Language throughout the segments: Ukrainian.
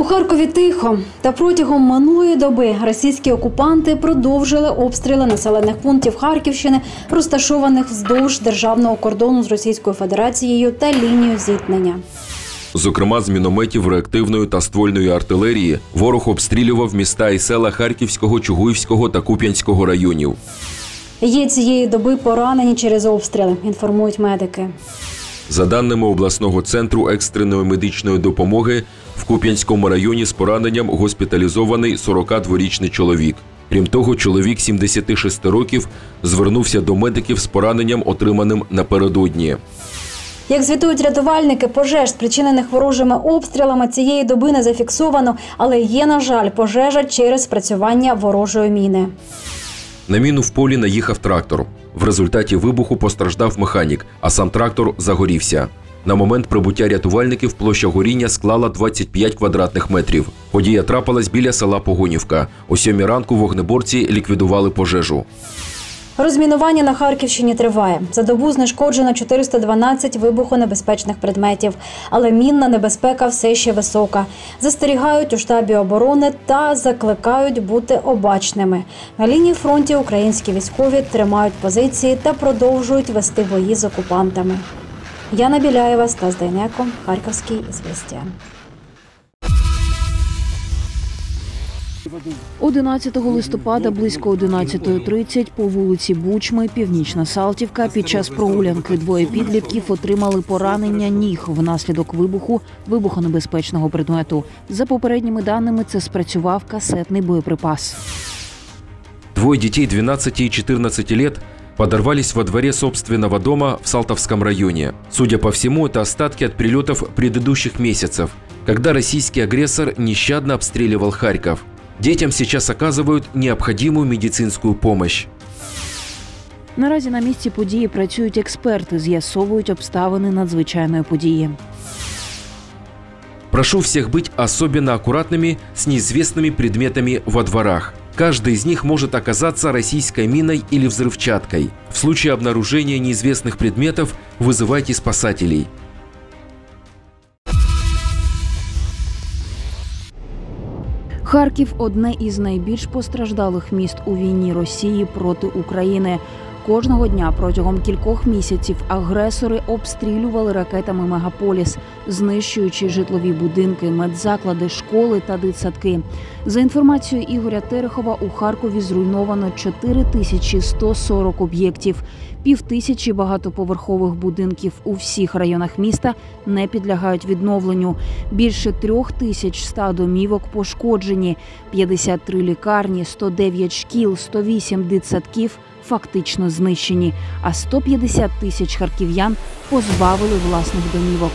Харкові тихо. Та протягом минулої доби російські окупанти продовжили обстріли населених пунктів Харківщини, розташованих вздовж державного кордону з Російською Федерацією та лінією зіткнення. Зокрема, з мінометів, реактивної та ствольної артилерії ворог обстрілював міста і села Харківського, Чугуївського та Куп'янського районів. Є цієї доби поранені через обстріли, інформують медики. За даними обласного центру екстреної медичної допомоги, в Куп'янському районі з пораненням госпіталізований 42-річний чоловік. Крім того, чоловік 76 років звернувся до медиків з пораненням, отриманим напередодні. Як звітують рятувальники, пожеж, спричинених ворожими обстрілами, цієї доби не зафіксовано, але є, на жаль, пожежа через спрацювання ворожої міни. На міну в полі наїхав трактор. В результаті вибуху постраждав механік, а сам трактор загорівся. На момент прибуття рятувальників площа горіння склала 25 квадратних метрів. Подія трапилась біля села Погонівка. О 7 ранку вогнеборці ліквідували пожежу. Розмінування на Харківщині триває. За добу знешкоджено 412 вибухонебезпечних предметів. Але мінна небезпека все ще висока. Застерігають у штабі оборони та закликають бути обачними. На лінії фронту українські військові тримають позиції та продовжують вести бої з окупантами. Яна Біляєва, Стас Дейнеко, Харківські звістя. 11 листопада близько 11:30 по вулиці Бучми, Північна Салтівка, під час прогулянки двоє підлітків отримали поранення ніг внаслідок вибуху вибухонебезпечного предмету. За попередніми даними, це спрацював касетний боєприпас. Двое детей 12 и 14 лет подорвались во дворе собственного дома в Салтовском районе. Судя по всему, это остатки от прилетов предыдущих месяцев, когда российский агрессор нещадно обстреливал Харьков. Детям сейчас оказывают необходимую медицинскую помощь. Наразі на місці події працюють експерти, з'ясовують обставини надзвичайної події. Прошу всех быть особенно аккуратными с неизвестными предметами во дворах. Каждый из них может оказаться российской миной или взрывчаткой. В случае обнаружения неизвестных предметов вызывайте спасателей. Харків – одне із найбільш постраждалих міст у війні Росії проти України. Кожного дня протягом кількох місяців агресори обстрілювали ракетами мегаполіс, знищуючи житлові будинки, медзаклади, школи та дитсадки. За інформацією Ігоря Терехова, у Харкові зруйновано 4140 об'єктів. 5000 багатоповерхових будинків у всіх районах міста не підлягають відновленню. Більше 3100 домівок пошкоджені, 53 лікарні, 109 шкіл, 108 дитсадків фактично знищені, а 150 тисяч харків'ян позбавили власних домівок.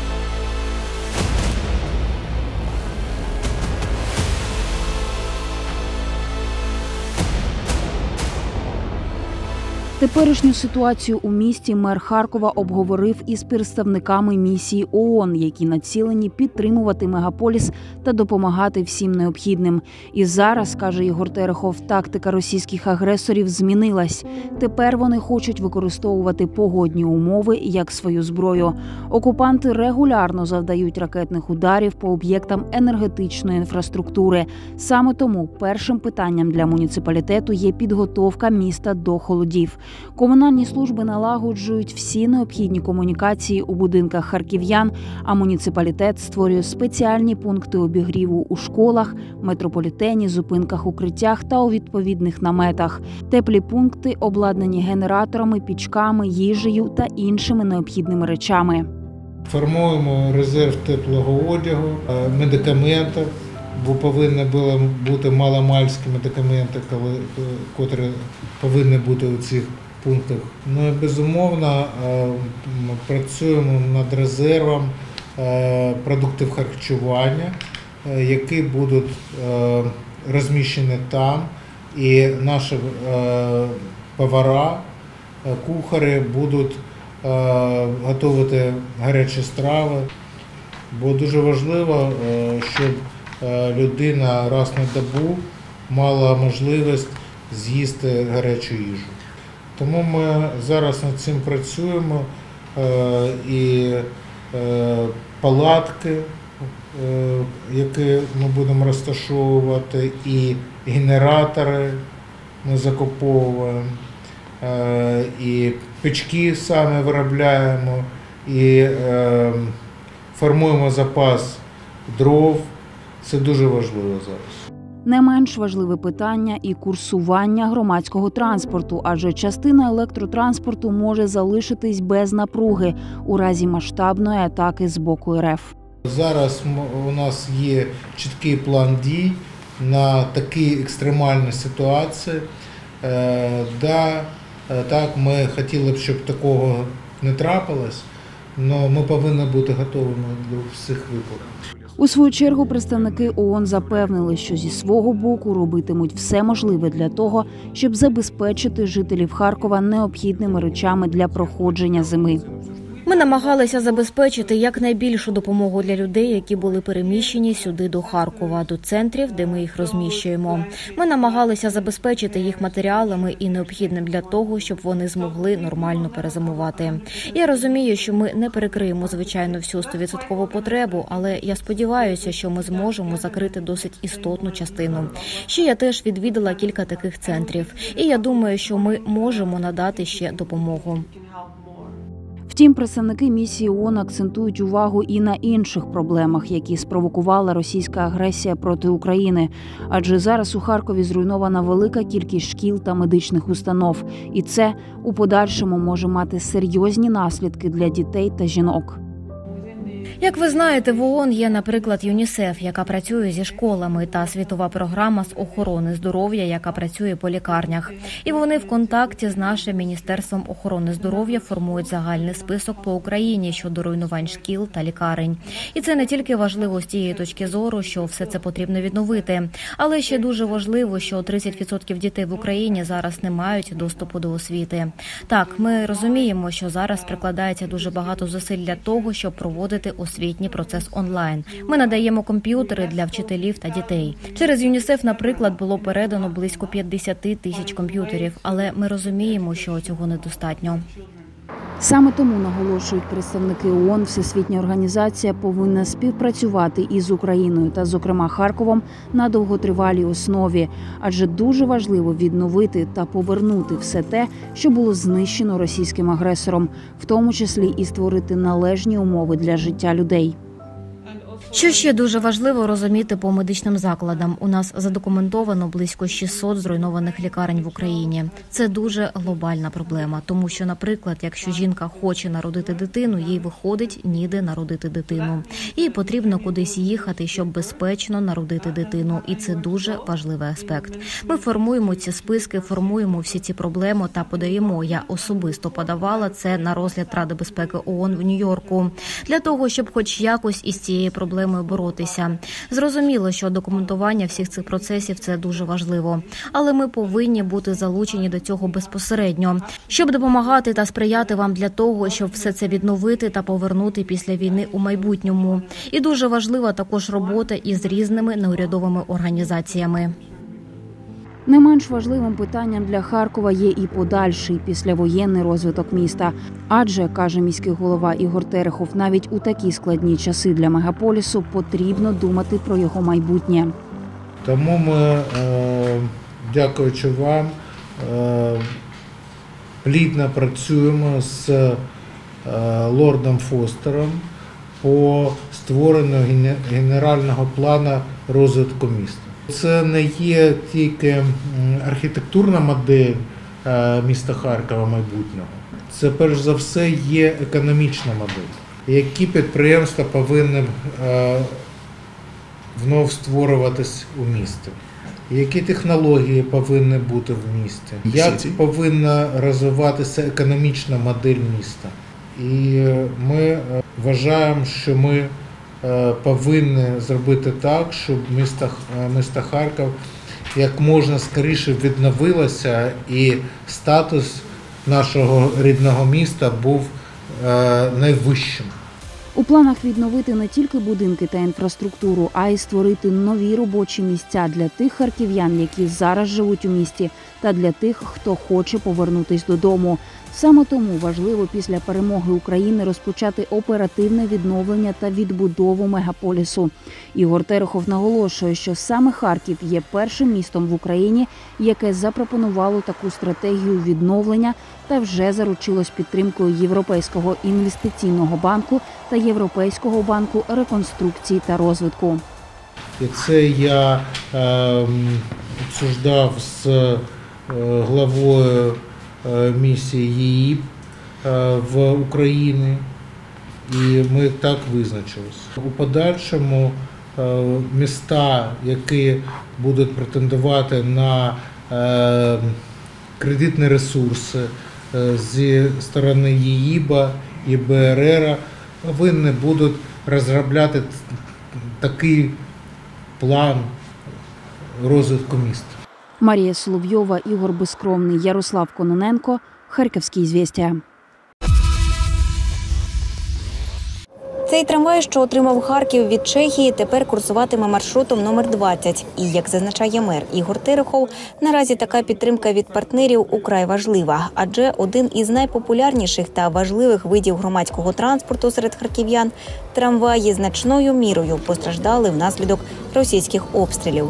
Теперішню ситуацію у місті мер Харкова обговорив із представниками місії ООН, які націлені підтримувати мегаполіс та допомагати всім необхідним. І зараз, каже Ігор Терехов, тактика російських агресорів змінилась. Тепер вони хочуть використовувати погодні умови як свою зброю. Окупанти регулярно завдають ракетних ударів по об'єктам енергетичної інфраструктури. Саме тому першим питанням для муніципалітету є підготовка міста до холодів. Комунальні служби налагоджують всі необхідні комунікації у будинках харків'ян, а муніципалітет створює спеціальні пункти обігріву у школах, метрополітені, зупинках, укриттях та у відповідних наметах. Теплі пункти обладнані генераторами, пічками, їжею та іншими необхідними речами. Формуємо резерв теплого одягу, медикаментів, бо повинні були бути маломальські медикаменти, котрі повинні бути у цих пунктах. Ну і безумовно працюємо над резервом продуктів харчування, які будуть розміщені там, і наші повара, кухарі будуть готувати гарячі страви, бо дуже важливо, щоб людина раз на добу мала можливість з'їсти гарячу їжу. Тому ми зараз над цим працюємо, і палатки які ми будемо розташовувати, і генератори ми закуповуємо, і печки саме виробляємо, і формуємо запас дров. Це дуже важливо зараз. Не менш важливе питання і курсування громадського транспорту, адже частина електротранспорту може залишитись без напруги у разі масштабної атаки з боку РФ. Зараз у нас є чіткий план дій на такі екстремальні ситуації. Так, ми хотіли б, щоб такого не трапилось, але ми повинні бути готовими до всіх випадків. У свою чергу представники ООН запевнили, що зі свого боку робитимуть все можливе для того, щоб забезпечити жителів Харкова необхідними речами для проходження зими. Ми намагалися забезпечити якнайбільшу допомогу для людей, які були переміщені сюди до Харкова, до центрів, де ми їх розміщуємо. Ми намагалися забезпечити їх матеріалами і необхідним для того, щоб вони змогли нормально перезимувати. Я розумію, що ми не перекриємо, звичайно, всю 100% потребу, але я сподіваюся, що ми зможемо закрити досить істотну частину. Ще я теж відвідала кілька таких центрів, і я думаю, що ми можемо надати ще допомогу. Втім, представники місії ООН акцентують увагу і на інших проблемах, які спровокувала російська агресія проти України. Адже зараз у Харкові зруйнована велика кількість шкіл та медичних установ. І це у подальшому може мати серйозні наслідки для дітей та жінок. Як ви знаєте, в ООН є, наприклад, ЮНІСЕФ, яка працює зі школами, та світова програма з охорони здоров'я, яка працює по лікарнях. І вони в контакті з нашим Міністерством охорони здоров'я формують загальний список по Україні щодо руйнувань шкіл та лікарень. І це не тільки важливо з тієї точки зору, що все це потрібно відновити, але ще дуже важливо, що 30% дітей в Україні зараз не мають доступу до освіти. Так, ми розуміємо, що зараз прикладається дуже багато зусиль для того, щоб проводити освітній процес онлайн. Ми надаємо комп'ютери для вчителів та дітей. Через ЮНІСЕФ, наприклад, було передано близько 50 тисяч комп'ютерів, але ми розуміємо, що цього недостатньо. Саме тому, наголошують представники ООН, Всесвітня організація повинна співпрацювати із Україною та, зокрема, Харковом на довготривалій основі. Адже дуже важливо відновити та повернути все те, що було знищено російським агресором, в тому числі і створити належні умови для життя людей. Що ще дуже важливо розуміти по медичним закладам. У нас задокументовано близько 600 зруйнованих лікарень в Україні. Це дуже глобальна проблема, тому що, наприклад, якщо жінка хоче народити дитину, їй виходить ніде народити дитину. Їй потрібно кудись їхати, щоб безпечно народити дитину. І це дуже важливий аспект. Ми формуємо ці списки, формуємо всі ці проблеми та подаємо. Я особисто подавала це на розгляд Ради безпеки ООН в Нью-Йорку. Для того, щоб хоч якось із цією проблемою боротися. Зрозуміло, що документування всіх цих процесів – це дуже важливо. Але ми повинні бути залучені до цього безпосередньо, щоб допомагати та сприяти вам для того, щоб все це відновити та повернути після війни у майбутньому. І дуже важлива також робота із різними неурядовими організаціями. Не менш важливим питанням для Харкова є і подальший післявоєнний розвиток міста. Адже, каже міський голова Ігор Терехов, навіть у такі складні часи для мегаполісу потрібно думати про його майбутнє. Тому ми, дякуючи вам, плідно працюємо з лордом Фостером по створенню генерального плану розвитку міста. Це не є тільки архітектурна модель міста Харкова майбутнього. Це, перш за все, є економічна модель. Які підприємства повинні вновь створюватись у місті? Які технології повинні бути в місті? Як повинна розвиватися економічна модель міста? І ми вважаємо, що ми повинні зробити так, щоб місто Харків як можна скоріше відновилося і статус нашого рідного міста був найвищим. У планах відновити не тільки будинки та інфраструктуру, а й створити нові робочі місця для тих харків'ян, які зараз живуть у місті, та для тих, хто хоче повернутись додому. Саме тому важливо після перемоги України розпочати оперативне відновлення та відбудову мегаполісу. Ігор Терехов наголошує, що саме Харків є першим містом в Україні, яке запропонувало таку стратегію відновлення та вже заручилось підтримкою Європейського інвестиційного банку та Європейського банку реконструкції та розвитку. І це я обсуждав з главою місії ЄІБ в Україні, і ми так визначилися. У подальшому міста, які будуть претендувати на кредитні ресурси зі сторони ЄІБа і БРР, повинні будуть розробляти такий план розвитку міста. Марія Соловйова, Ігор Безкровний, Ярослав Кононенко, Харківські «Ізвєстія». Цей трамвай, що отримав Харків від Чехії, тепер курсуватиме маршрутом номер 20. І, як зазначає мер Ігор Терехов, наразі така підтримка від партнерів украй важлива. Адже один із найпопулярніших та важливих видів громадського транспорту серед харків'ян – трамваї значною мірою постраждали внаслідок російських обстрілів.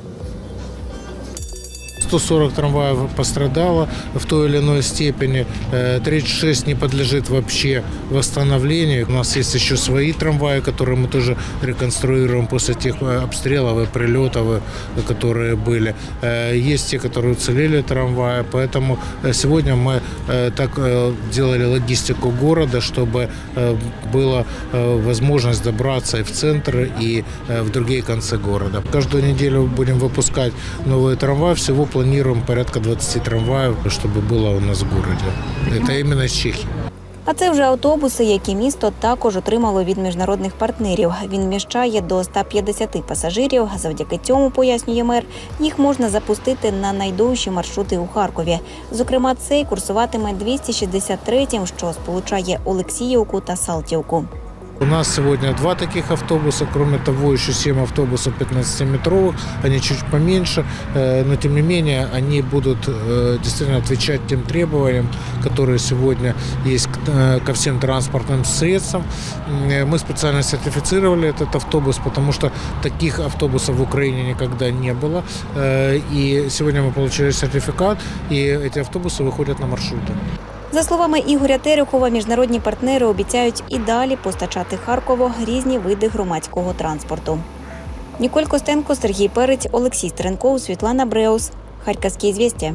140 трамваев пострадало в той или иной степени, 36 не подлежит вообще восстановлению. У нас есть еще свои трамваи, которые мы тоже реконструируем после тех обстрелов и прилетов, которые были. Есть те, которые уцелели трамваи, поэтому сегодня мы так делали логистику города, чтобы была возможность добраться и в центр, и в другие концы города. Каждую неделю будем выпускать новые трамваи, всего планируем порядка 20 трамваїв, щоб було у нас в місті. Це іменно з Чехії. А це вже автобуси, які місто також отримало від міжнародних партнерів. Він вміщає до 150 пасажирів. Завдяки цьому, пояснює мер, їх можна запустити на найдовші маршрути у Харкові. Зокрема, цей курсуватиме 263-м, що сполучає Олексіївку та Салтівку. У нас сегодня 2 таких автобуса, кроме того, еще 7 автобусов 15-метровых, они чуть поменьше, но тем не менее они будут действительно отвечать тем требованиям, которые сегодня есть ко всем транспортным средствам. Мы специально сертифицировали этот автобус, потому что таких автобусов в Украине никогда не было. И сегодня мы получили сертификат, и эти автобусы выходят на маршруты. За словами Ігоря Терехова, міжнародні партнери обіцяють і далі постачати Харкову різні види громадського транспорту. Ніколь Костенко, Сергій Перець, Олексій Стеренков, Світлана Бреус. Харківські «Ізвєстія».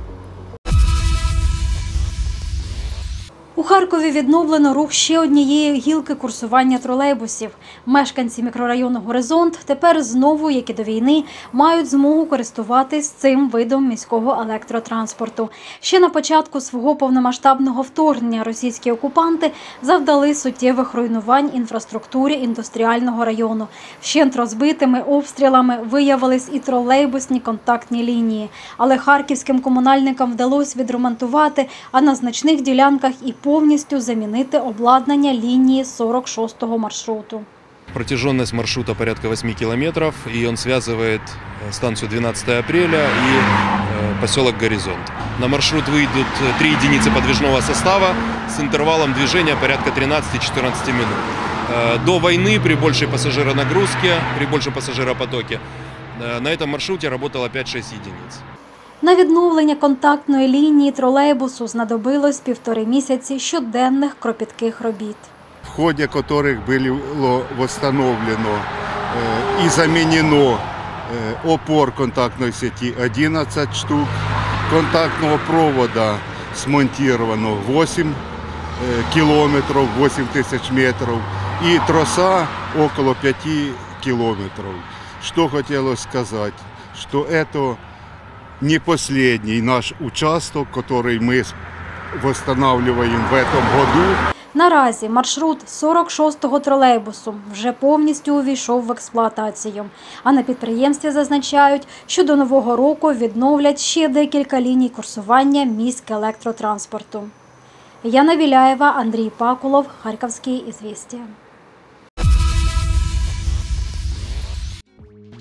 У Харкові відновлено рух ще однієї гілки курсування тролейбусів. Мешканці мікрорайону «Горизонт» тепер знову, як і до війни, мають змогу користуватись цим видом міського електротранспорту. Ще на початку свого повномасштабного вторгнення російські окупанти завдали суттєвих руйнувань інфраструктурі індустріального району. Вщент розбитими обстрілами виявились і тролейбусні контактні лінії. Але харківським комунальникам вдалося відремонтувати, а на значних ділянках і повністю замінити обладнання лінії 46-го маршруту. Протяженность маршрута порядка 8 километров, и он связывает станцию 12 апреля и поселок Горизонт. На маршрут выйдут 3 единицы подвижного состава с интервалом движения порядка 13-14 минут. До войны при большей пассажиронагрузке, при большем пассажиропотоке на этом маршруте работало 5-6 единиц. На відновлення контактної лінії тролейбусу знадобилось 1,5 місяці щоденних кропітких робіт. В ходе которых было восстановлено и заменено опор контактной сети 11 штук, контактного провода смонтировано 8 километров, 8 тысяч метров и троса около 5 километров. Что хотелось сказать, что это не последний наш участок, который мы восстанавливаем в этом году. Наразі маршрут 46-го тролейбусу вже повністю увійшов в експлуатацію. А на підприємстві зазначають, що до Нового року відновлять ще декілька ліній курсування міськелектротранспорту. Яна Віляєва, Андрій Пакулов, Харківські «Ізвєстія».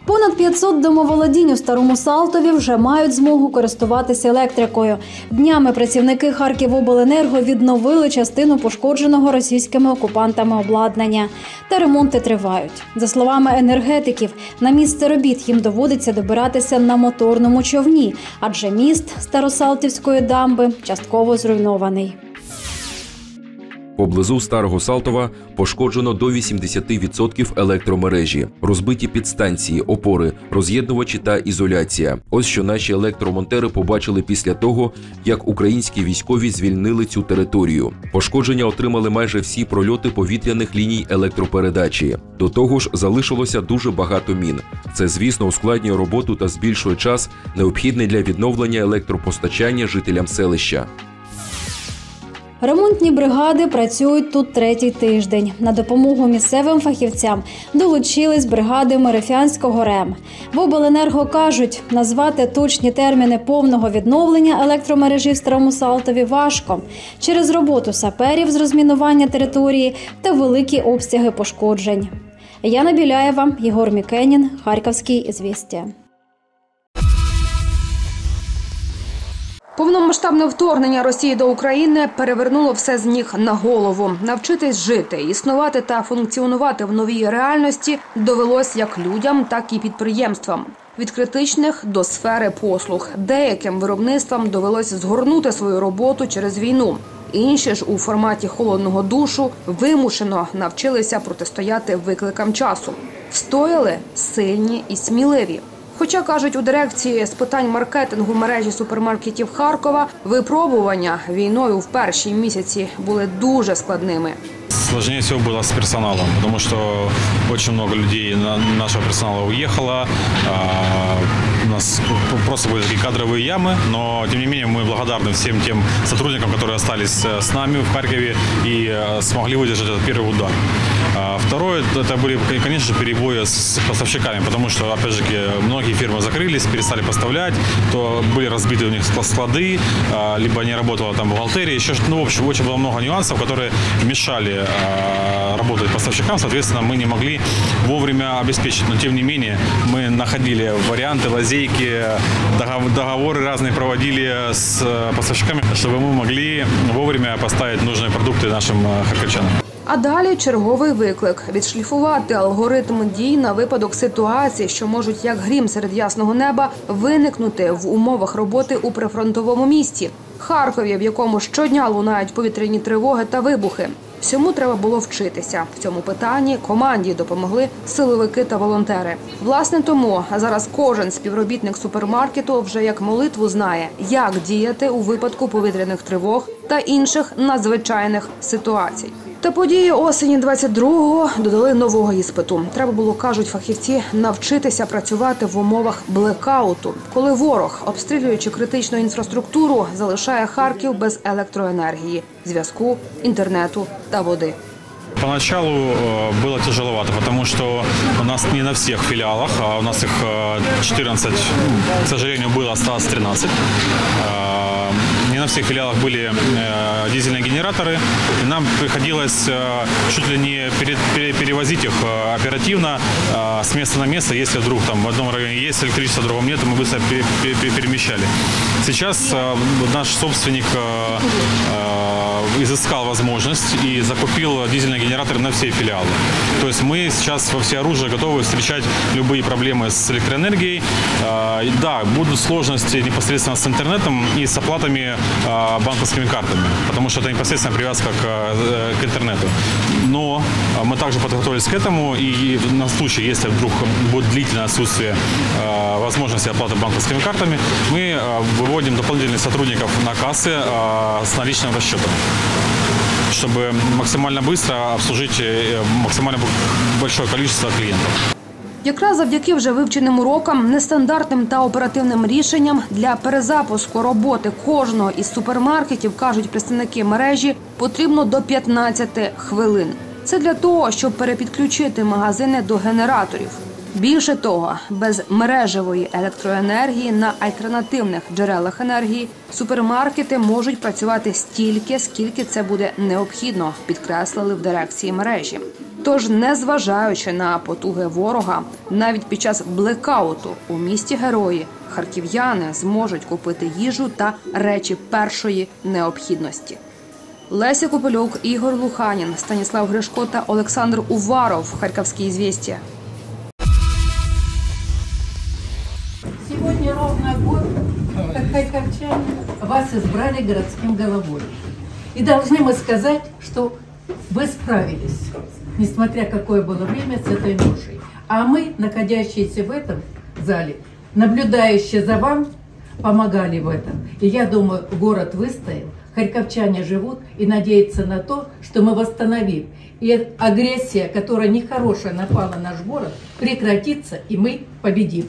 Понад 500 домоволодінь у Старому Салтові вже мають змогу користуватися електрикою. Днями працівники Харківобленерго відновили частину пошкодженого російськими окупантами обладнання. Та ремонти тривають. За словами енергетиків, на місце робіт їм доводиться добиратися на моторному човні, адже міст Старосалтівської дамби частково зруйнований. Поблизу Старого Салтова пошкоджено до 80% електромережі, розбиті підстанції, опори, роз'єднувачі та ізоляція. Ось що наші електромонтери побачили після того, як українські військові звільнили цю територію. Пошкодження отримали майже всі прольоти повітряних ліній електропередачі. До того ж, залишилося дуже багато мін. Це, звісно, ускладнює роботу та збільшує час, необхідний для відновлення електропостачання жителям селища. Ремонтні бригади працюють тут третій тиждень. На допомогу місцевим фахівцям долучились бригади Мерефянського РЕМ. В обленерго кажуть, назвати точні терміни повного відновлення електромережі в Старому Салтові важко через роботу саперів з розмінування території та великі обсяги пошкоджень. Яна Біляєва, Єгор Мікенін, Харківські ізвістія. Повномасштабне вторгнення Росії до України перевернуло все з ніг на голову. Навчитись жити, існувати та функціонувати в новій реальності довелось як людям, так і підприємствам. Від критичних до сфери послуг. Деяким виробництвам довелось згорнути свою роботу через війну. Інші ж у форматі холодного душу вимушено навчилися протистояти викликам часу. Встояли сильні і сміливі. Хоча, кажуть у дирекції з питань маркетингу мережі супермаркетів Харкова, випробування війною в перші місяці були дуже складними. Сложнее всего было с персоналом, потому что очень много людей нашего персонала уехало. У нас просто были такие кадровые ямы, но тем не менее мы благодарны всем тем сотрудникам, которые остались с нами в Харькове и смогли выдержать этот первый удар. Второе, это были, конечно же, перебои с поставщиками, потому что, опять же, многие фирмы закрылись, перестали поставлять, то были разбиты у них склады, либо не работала там бухгалтерия, еще, в общем, очень было много нюансов, которые мешали работать поставщикам, соответственно, мы не могли вовремя обеспечить, но тем не менее мы находили варианты, лазейки, договоры разные проводили с поставщиками, чтобы мы могли вовремя поставить нужные продукты нашим харківчанам. А далі черговий виклик – відшліфувати алгоритм дій на випадок ситуації, що можуть як грім серед ясного неба виникнути в умовах роботи у прифронтовому місті – Харкові, в якому щодня лунають повітряні тривоги та вибухи. Всьому треба було вчитися. В цьому питанні команді допомогли силовики та волонтери. Власне тому зараз кожен співробітник супермаркету вже як молитву знає, як діяти у випадку повітряних тривог та інших надзвичайних ситуацій. Та події осені 22-го додали нового іспиту. Треба було, кажуть фахівці, навчитися працювати в умовах блекауту, коли ворог, обстрілюючи критичну інфраструктуру, залишає Харків без електроенергії, зв'язку, інтернету та води. Поначалу было тяжеловато, потому что у нас не на всех филиалах, а у нас их 14, к сожалению, было, осталось 13. Не на всех филиалах были дизельные генераторы, и нам приходилось чуть ли не перевозить их оперативно с места на место, если вдруг там в одном районе есть электричество, в другом нет, мы быстро перемещали. Сейчас наш собственник изыскал возможность и закупил дизельные генераторы на все филиалы. То есть мы сейчас во всеоружии готовы встречать любые проблемы с электроэнергией. Да, будут сложности непосредственно с интернетом и с оплатами банковскими картами, потому что это непосредственно привязка к интернету. Но мы также подготовились к этому, и на случай, если вдруг будет длительное отсутствие возможности оплаты банковскими картами, мы выводим дополнительных сотрудников на кассы с наличным расчетом, чтобы максимально быстро обслужить максимально большое количество клиентов. Якраз завдяки вже вивченим урокам, нестандартним та оперативним рішенням для перезапуску роботи кожного із супермаркетів, кажуть представники мережі, потрібно до 15 хвилин. Це для того, щоб перепідключити магазини до генераторів. Більше того, без мережевої електроенергії на альтернативних джерелах енергії супермаркети можуть працювати стільки, скільки це буде необхідно, підкреслили в дирекції мережі. Тож, незважаючи на потуги ворога, навіть під час блекауту у місті Герої харків'яни зможуть купити їжу та речі першої необхідності. Леся Копилюк, Ігор Луханін, Станіслав Гришко та Олександр Уваров. Харківські «Ізвістія». Сегодня ровно год, как харьковчане вас избрали городским головой. И должны мы сказать, что вы справились, несмотря какое было время, с этой ношей. А мы, находящиеся в этом зале, наблюдающие за вами, помогали в этом. И я думаю, город выстоял, харьковчане живут и надеются на то, что мы восстановим. И агрессия, которая нехорошая напала на наш город, прекратится, и мы победим.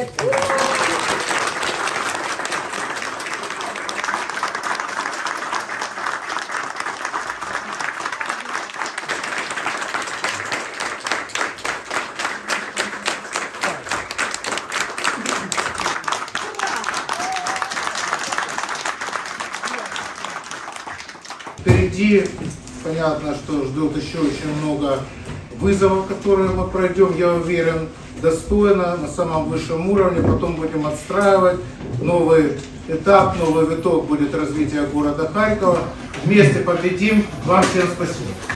Впереди, понятно, что ждет еще очень много вызовов, которые мы пройдем, я уверен, достойно, на самом высшем уровне. Потом будем отстраивать новый этап, новый виток будет развития города Харькова. Вместе победим. Вам всем спасибо.